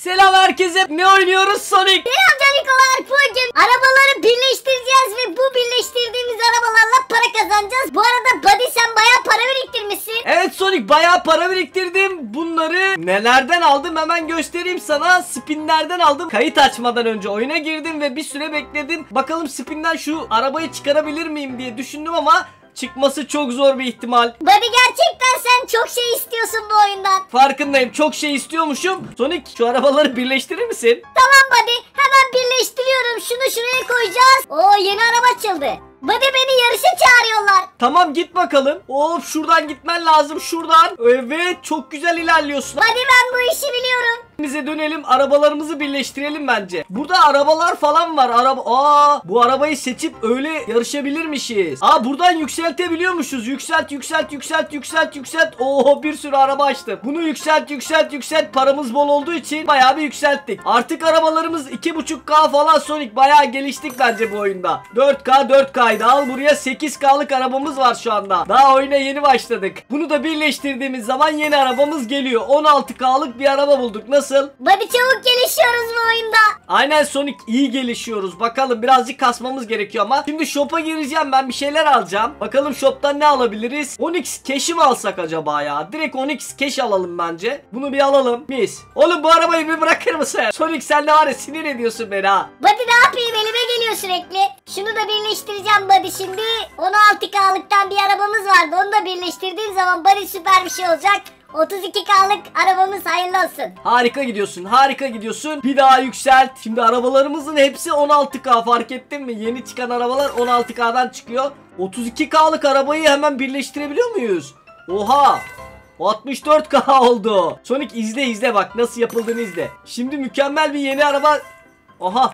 Selam herkese. Ne oynuyoruz Sonic? Selam canikolar. Bugün arabaları birleştireceğiz ve bu birleştirdiğimiz arabalarla para kazanacağız. Bu arada Buddy sen bayağı para biriktirmişsin. Evet Sonic, bayağı para biriktirdim. Bunları nelerden aldım hemen göstereyim sana. Spinlerden aldım. Kayıt açmadan önce oyuna girdim ve bir süre bekledim. Bakalım spinden şu arabayı çıkarabilir miyim diye düşündüm ama çıkması çok zor bir ihtimal. Buddy gerçekten sen çok şey istiyorsun bu oyundan. Farkındayım, çok şey istiyormuşum. Sonic, şu arabaları birleştirir misin? Tamam Buddy, hemen birleştiriyorum. Şunu şuraya koyacağız. Oo, yeni araba açıldı. Buddy beni yarışa çağırıyorlar. Tamam, git bakalım. Hop, şuradan gitmen lazım, şuradan. Evet, çok güzel ilerliyorsun. Buddy ben bu işi biliyorum. Bize dönelim, arabalarımızı birleştirelim bence. Burada arabalar falan var. Bu arabayı seçip öyle yarışabilirmişiz. Buradan yükseltebiliyormuşuz. Yükselt. Oo, bir sürü araba açtım. Bunu yükselt. Paramız bol olduğu için bayağı bir yükselttik. Artık arabalarımız 2.5K falan Sonic. Bayağı geliştik bence bu oyunda. 4K'ydı. Al buraya 8K'lık arabamız var şu anda. Daha oyuna yeni başladık. Bunu da birleştirdiğimiz zaman yeni arabamız geliyor. 16K'lık bir araba bulduk. Nasıl? Buddy çabuk gelişiyoruz bu oyunda. Aynen Sonic, iyi gelişiyoruz. Bakalım, birazcık kasmamız gerekiyor ama. Şimdi shop'a gireceğim, ben bir şeyler alacağım. Bakalım shop'tan ne alabiliriz? Onyx Cash'i mi alsak acaba ya? Direkt Onyx Cash alalım bence. Bunu bir alalım. Mis. Oğlum bu arabayı bir bırakır mısın? Sonic sen de var ya, sinir ediyorsun beni ha. Buddy ne yapayım, elime geliyor sürekli. Şunu da birleştireceğim Buddy şimdi. 16K'lıktan bir arabamız vardı. Onu da birleştirdiğim zaman Buddy süper bir şey olacak. 32K'lık arabamız hayırlı olsun. Harika gidiyorsun. Bir daha yükselt. Şimdi arabalarımızın hepsi 16K, fark ettin mi? Yeni çıkan arabalar 16K'dan çıkıyor. 32K'lık arabayı hemen birleştirebiliyor muyuz? Oha! 64K oldu. Sonic izle bak, nasıl yapıldığını izle. Şimdi mükemmel bir yeni araba. Aha,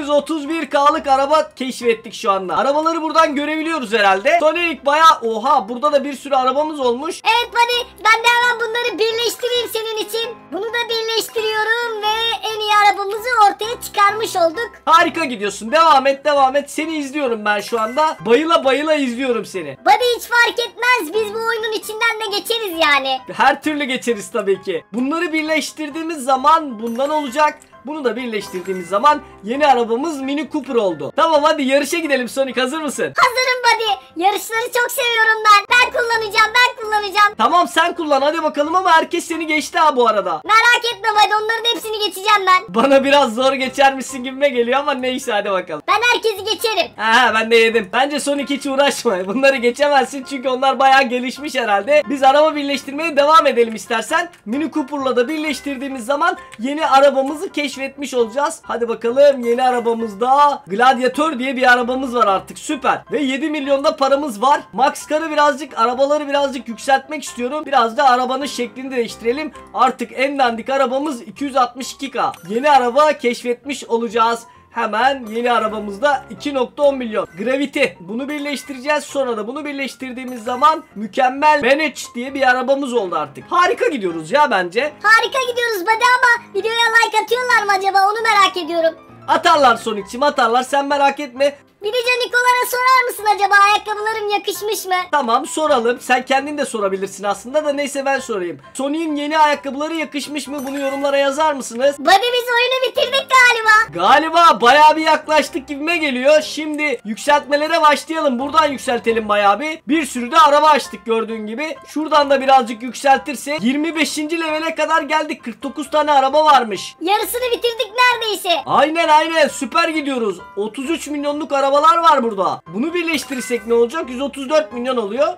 131K'lık araba keşfettik şu anda. Arabaları buradan görebiliyoruz herhalde. Sonic bayağı, oha, burada da bir sürü arabamız olmuş. Evet Buddy, ben de hemen bunları birleştireyim senin için. Bunu da birleştiriyorum ve en iyi arabamızı ortaya çıkarmış olduk. Harika gidiyorsun, devam et. Seni izliyorum ben şu anda. Bayıla izliyorum seni. Buddy hiç fark etmez, biz bu oyunun içinden de geçeriz yani. Her türlü geçeriz tabii ki. Bunları birleştirdiğimiz zaman bundan olacak. Bunu da birleştirdiğimiz zaman yeni arabamız Mini Cooper oldu. Tamam, hadi yarışa gidelim Sonic, hazır mısın? Hazırım Buddy. Yarışları çok seviyorum ben. Ben kullanacağım. Tamam, sen kullan hadi bakalım ama herkes seni geçti ha bu arada. Merak etme Buddy, onların hepsini geçeceğim ben. Bana biraz zor geçermişsin gibime geliyor ama neyse, hadi bakalım. Ben herkesi geçerim. Ben de yedim. Bence Sonic hiç uğraşma. Bunları geçemezsin çünkü onlar bayağı gelişmiş herhalde. Biz araba birleştirmeye devam edelim istersen. Mini Cooper'la da birleştirdiğimiz zaman yeni arabamızı keşfetmiş olacağız. Hadi bakalım, yeni arabamızda Gladiator diye bir arabamız var artık, süper. Ve 7 milyonda paramız var. Max Car'ı arabaları birazcık yükseltmek istiyorum. Biraz da arabanın şeklini değiştirelim. Artık en dandik arabamız 262K. Yeni araba keşfetmiş olacağız. Hemen yeni arabamızda 2.10 milyon. Gravity. Bunu birleştireceğiz. Sonra da bunu birleştirdiğimiz zaman mükemmel Manage diye bir arabamız oldu artık. Harika gidiyoruz ya bence. Harika gidiyoruz Buddy ama videoya like atıyorlar mı acaba, onu merak ediyorum. Atarlar Sonic'cim, atarlar, sen merak etme. Bir de Nikolara sorar mısın acaba, ayakkabılarım yakışmış mı? Tamam, soralım. Sen kendin de sorabilirsin aslında da, neyse ben sorayım. Sonic'in yeni ayakkabıları yakışmış mı? Bunu yorumlara yazar mısınız? Buddy biz oyunu bitirdik galiba. Galiba bayağı bir yaklaştık gibime geliyor. Şimdi yükseltmelere başlayalım. Buradan yükseltelim bayağı bir. Bir sürü de araba açtık gördüğün gibi. Şuradan da birazcık yükseltirsek 25. levele kadar geldik. 49 tane araba varmış. Yarısını bitirdik neredeyse. Aynen, süper gidiyoruz. 33 milyonluk arabalar var burada. Bunu birleştirirsek ne olacak? 134 milyon oluyor.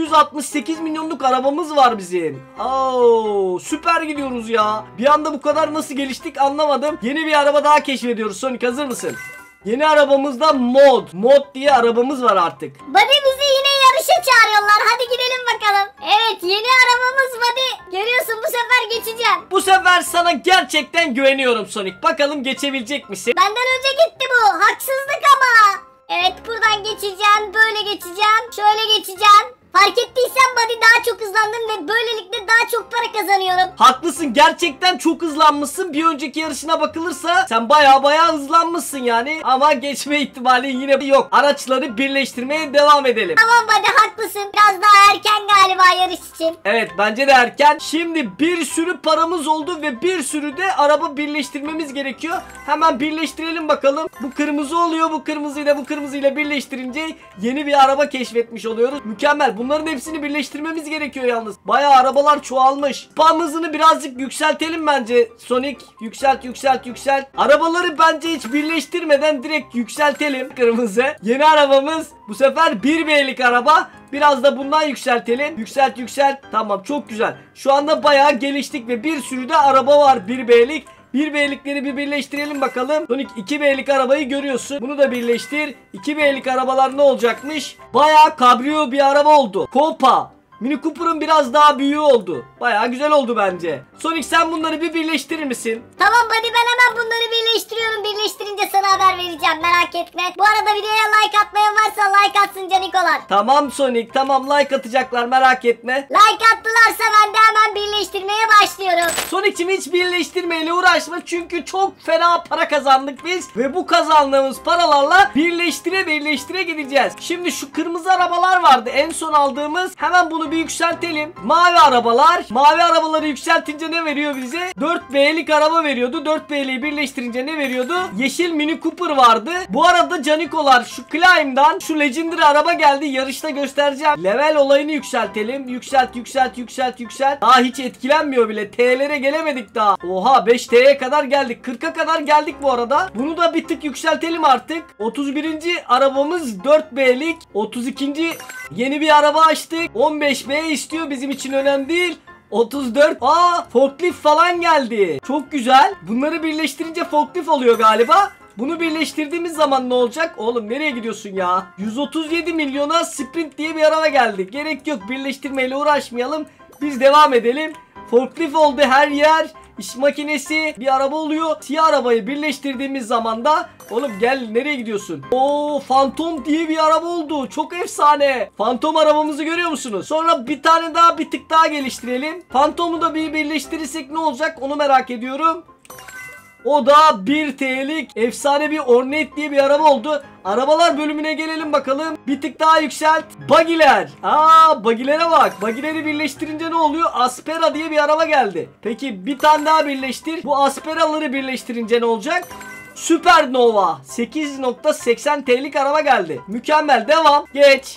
268 milyonluk arabamız var bizim. Süper gidiyoruz ya. Bir anda bu kadar nasıl geliştik anlamadım. Yeni bir araba daha keşfediyoruz. Sonic, hazır mısın? Yeni arabamızda Mod diye arabamız var artık. Buddy bizi yine yarışa çağırıyorlar. Hadi gidelim bakalım. Evet, yeni arabamız Buddy. Görüyorsun, bu sefer geçeceğim. Bu sefer sana gerçekten güveniyorum Sonic. Bakalım geçebilecek misin? Benden önce gitti bu. Haksızlık ama. Evet, buradan geçeceğim. Böyle geçeceğim. Şöyle geçeceğim. Fark ettiysen Buddy daha çok hızlandım ve böylelikle daha çok para kazanıyorum. Haklısın, gerçekten çok hızlanmışsın. Bir önceki yarışına bakılırsa sen baya hızlanmışsın yani. Ama geçme ihtimali yine yok. Araçları birleştirmeye devam edelim. Tamam Buddy, haklısın. Biraz daha erken galiba yarış için. Evet, bence de erken. Şimdi bir sürü paramız oldu ve bir sürü de araba birleştirmemiz gerekiyor. Hemen birleştirelim bakalım. Bu kırmızı oluyor. Bu kırmızıyla bu kırmızıyla birleştirince yeni bir araba keşfetmiş oluyoruz. Mükemmel. Bunların hepsini birleştirmemiz gerekiyor yalnız. Bayağı arabalar çoğalmış. Spam hızını birazcık yükseltelim bence. Sonic yükselt. Arabaları bence hiç birleştirmeden direkt yükseltelim. Kırmızı. Yeni arabamız bu sefer 1B'lik araba. Biraz da bundan yükseltelim. Yükselt. Tamam, çok güzel. Şu anda bayağı geliştik ve bir sürü de araba var 1B'lik. 1B'likleri bir birleştirelim bakalım. Sonic 2B'lik arabayı görüyorsun. Bunu da birleştir. 2B'lik arabalar ne olacakmış? Bayağı kabrio bir araba oldu. Copa. Mini Cooper'ın biraz daha büyüğü oldu. Bayağı güzel oldu bence. Sonic, sen bunları bir birleştirir misin? Tamam Buddy, ben hemen bunları birleştiriyorum. Birleştirince sana haber vereceğim, merak etme. Bu arada videoya like atmayan varsa like atsın canikolar. Tamam Sonic, tamam, like atacaklar, merak etme. Like attılarsa ben de hemen birleştirmeye başlıyorum. Sonic'cim, hiç birleştirmeyle uğraşma çünkü çok fena para kazandık biz. Ve bu kazandığımız paralarla birleştire gideceğiz. Şimdi şu kırmızı arabalar vardı en son aldığımız. Hemen bunu bir yükseltelim. Mavi arabalar. Mavi arabaları yükseltince ne veriyor bize? 4B'lik araba veriyordu. 4B'liyi birleştirince ne veriyordu? Yeşil Mini Cooper vardı. Bu arada canikolar, şu Climb'dan şu Legendary araba geldi. Yarışta göstereceğim. Level olayını yükseltelim. Yükselt. Daha hiç etkilenmiyor bile. T'lere gelemedik daha. Oha, 5T'ye kadar geldik. 40'a kadar geldik bu arada. Bunu da bir tık yükseltelim artık. 31. arabamız 4B'lik. 32. yeni bir araba açtık. 15B istiyor, bizim için önemli değil. 34. Forklift falan geldi. Çok güzel. Bunları birleştirince forklift oluyor galiba. Bunu birleştirdiğimiz zaman ne olacak? Oğlum, nereye gidiyorsun ya? 137 milyona Sprint diye bir araba geldi. Gerek yok, birleştirmeyle uğraşmayalım. Biz devam edelim. Forklift oldu her yer. İş makinesi bir araba oluyor. Siyah arabayı birleştirdiğimiz zaman da, oğlum gel, nereye gidiyorsun? Phantom diye bir araba oldu. Çok efsane. Phantom arabamızı görüyor musunuz? Sonra bir tane daha, bir tık daha geliştirelim. Phantom'u da bir birleştirirsek ne olacak onu merak ediyorum. O da 1T'lik efsane bir Hornet diye bir araba oldu. Arabalar bölümüne gelelim bakalım. Bir tık daha yükselt. Buggy'ler. Buggy'lere bak. Buggy'leri birleştirince ne oluyor? Aspera diye bir araba geldi. Peki bir tane daha birleştir. Bu Aspera'ları birleştirince ne olacak? Supernova. 8.80 T'lik araba geldi. Mükemmel, devam. Geç.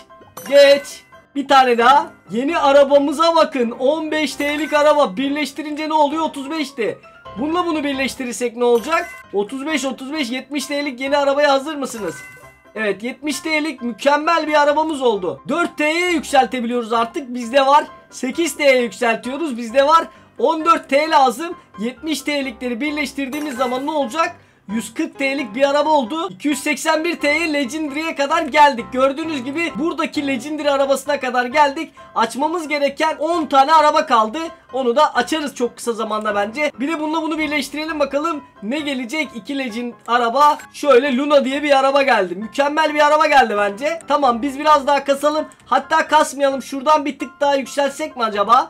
Bir tane daha. Yeni arabamıza bakın. 15 T'lik araba. Birleştirince ne oluyor? 35 T. Bununla bunu birleştirirsek ne olacak? 35 70 T'lik yeni arabaya hazır mısınız? Evet, 70 T'lik mükemmel bir arabamız oldu. 4T'ye yükseltebiliyoruz artık, bizde var. 8 T'ye yükseltiyoruz, bizde var. 14 T lazım. 70 T'likleri birleştirdiğimiz zaman ne olacak? 140 T'lik bir araba oldu. 281 T'ye Legendary'e kadar geldik. Gördüğünüz gibi buradaki Legendary arabasına kadar geldik. Açmamız gereken 10 tane araba kaldı. Onu da açarız çok kısa zamanda bence. Bir de bununla bunu birleştirelim bakalım ne gelecek. 2 Legend araba. Şöyle Luna diye bir araba geldi. Mükemmel bir araba geldi bence. Tamam, biz biraz daha kasalım. Hatta kasmayalım. Şuradan bir tık daha yükselsek mi acaba?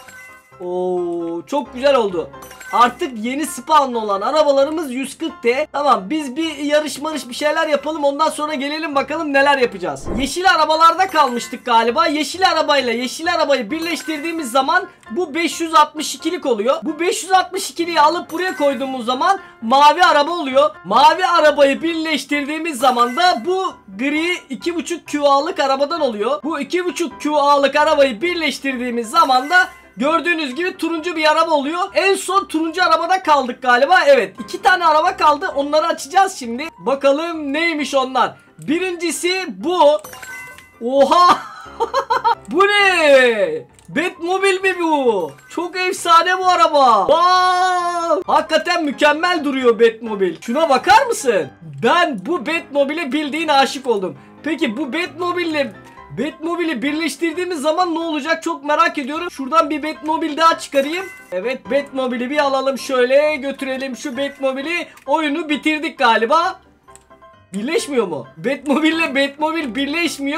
Çok güzel oldu. Artık yeni spawnlı olan arabalarımız 140T. Tamam, biz bir yarış bir şeyler yapalım. Ondan sonra gelelim bakalım neler yapacağız. Yeşil arabalarda kalmıştık galiba. Yeşil arabayla yeşil arabayı birleştirdiğimiz zaman bu 562'lik oluyor. Bu 562'liği alıp buraya koyduğumuz zaman mavi araba oluyor. Mavi arabayı birleştirdiğimiz zaman da bu gri 2.5 QA'lık arabadan oluyor. Bu 2.5 QA'lık arabayı birleştirdiğimiz zaman da gördüğünüz gibi turuncu bir araba oluyor. En son turuncu arabada kaldık galiba. Evet, 2 tane araba kaldı. Onları açacağız şimdi. Bakalım neymiş onlar. Birincisi bu. Oha. Bu ne? Batmobile mi bu? Çok efsane bu araba. Hakikaten mükemmel duruyor Batmobile. Şuna bakar mısın? Ben bu Batmobile'e bildiğin aşık oldum. Peki bu Batmobile'i birleştirdiğimiz zaman ne olacak çok merak ediyorum. Şuradan bir Batmobile daha çıkarayım. Evet, Batmobile'i bir alalım, şöyle götürelim şu Batmobile'i. Oyunu bitirdik galiba. Birleşmiyor mu? Batmobile ile Batmobile birleşmiyor.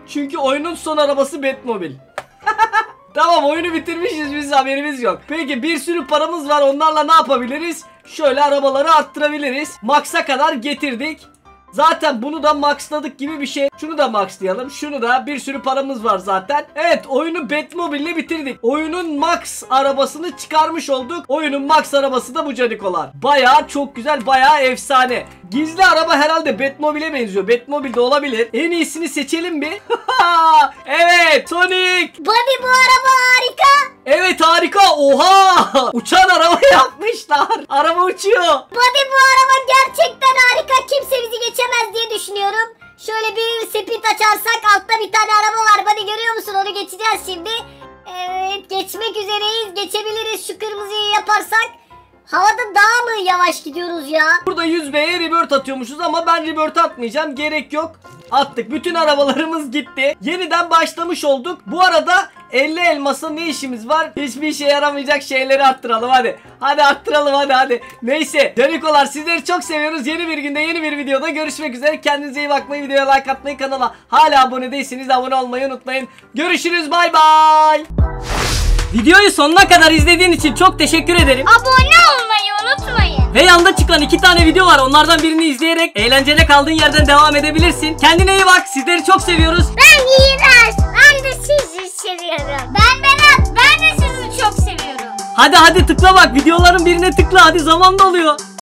Çünkü oyunun son arabası Batmobile. Tamam, oyunu bitirmişiz, biz haberimiz yok. Peki bir sürü paramız var, onlarla ne yapabiliriz? Şöyle arabaları arttırabiliriz. Max'a kadar getirdik. Zaten bunu da maxladık gibi bir şey. Şunu da maxlayalım. Şunu da, bir sürü paramız var zaten. Evet, oyunu Batmobile ile bitirdik. Oyunun max arabasını çıkarmış olduk. Oyunun max arabası da bu canikolar. Bayağı çok güzel, bayağı efsane. Gizli araba herhalde Batmobile'e benziyor. Batmobile de olabilir. En iyisini seçelim mi? Evet, Sonic. Buddy, bu araba harika. Evet, harika. Oha! Uçan araba yapmışlar. Araba uçuyor. Buddy, bu araba gerçekten harika. Kimse bizi geçemez diye düşünüyorum. Şöyle bir sepet açarsak altta bir tane araba var. Buddy, görüyor musun? Onu geçeceğiz şimdi. Evet, geçmek üzereyiz. Geçebiliriz şu kırmızıyı yaparsak. Havada daha mı yavaş gidiyoruz ya? Burada 100B'ye rebirth atıyormuşuz ama ben rebirth atmayacağım. Gerek yok. Attık. Bütün arabalarımız gitti. Yeniden başlamış olduk. Bu arada 50 elmasa ne işimiz var? Hiçbir işe yaramayacak şeyleri arttıralım hadi. Hadi arttıralım hadi. Neyse. Canikolar, sizleri çok seviyoruz. Yeni bir günde, yeni bir videoda görüşmek üzere. Kendinize iyi bakmayı, videoya like atmayı, kanala hala abone değilseniz abone olmayı unutmayın. Görüşürüz, bay bay. Videoyu sonuna kadar izlediğin için çok teşekkür ederim. Abone olmayı unutmayın. Ve yanda çıkan 2 tane video var. Onlardan birini izleyerek eğlenceli kaldığın yerden devam edebilirsin. Kendine iyi bak. Sizleri çok seviyoruz. Ben İğrenç. Ben de sizi seviyorum. Ben Berat. Ben de sizi çok seviyorum. Hadi tıkla bak. Videoların birine tıkla. Hadi, zaman doluyor.